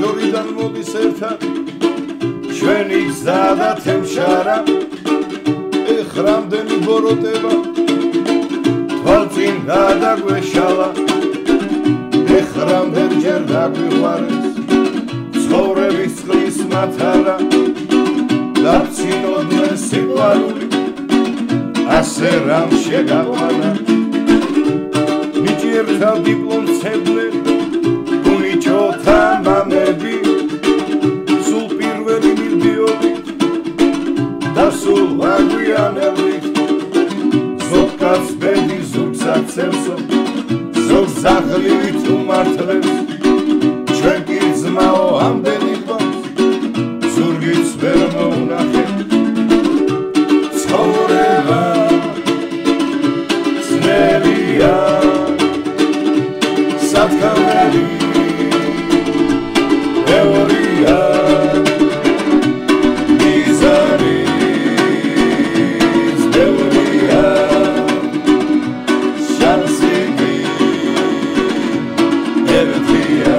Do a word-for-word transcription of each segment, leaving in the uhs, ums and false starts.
შორიდან მოდის ერთად ჩვენი გზა და თემშარა ეხ რამდენი ბოროტება თვალწინ გადაგვეშალა ეხ რამდენჯერ დაგვიყვარეს ცხოვრების წყლის მათარა დაცინოდნენ სიყვარული ასე რამ შეგაყვანა ნიჭიერთა დიპლომცებდნენ გუნიჩოთა მამები სულ პირველი მივდიოდით და სულ ვაგვიანებდით ზოგ კაცს ბედი ზოგს აცევსო ზოგს ზაღლივით უმართლებს ჩვენ კი ძმაო ამდენი გვაქვს ზურგიც ვერ მოუნახეთ ცხოვრება ძნელია სათქმელი ეორია მიზარის ბევრია შანსი ერთია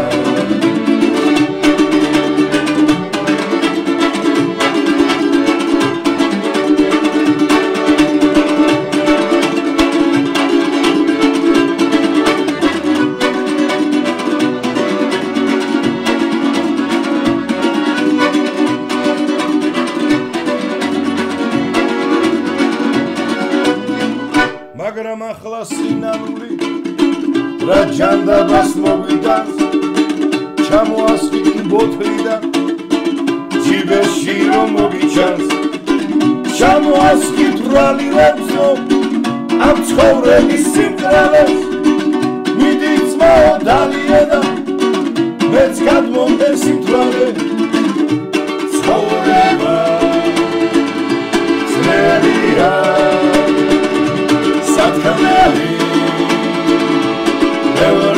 მაგრამ ახლა სინანული რა ჯანდაბას მოვიდანს ჩამოასხით ბოთლიდან ჯიბეში რომ მოგიჩანს ჩამოასხით ვრალი რემზო ამ ცხოვრების სიმკრალეს მიდი ძმაო დალიედა მეც გადმომდე სიმთვრალე ცხოვრება ძნელია სათქმელი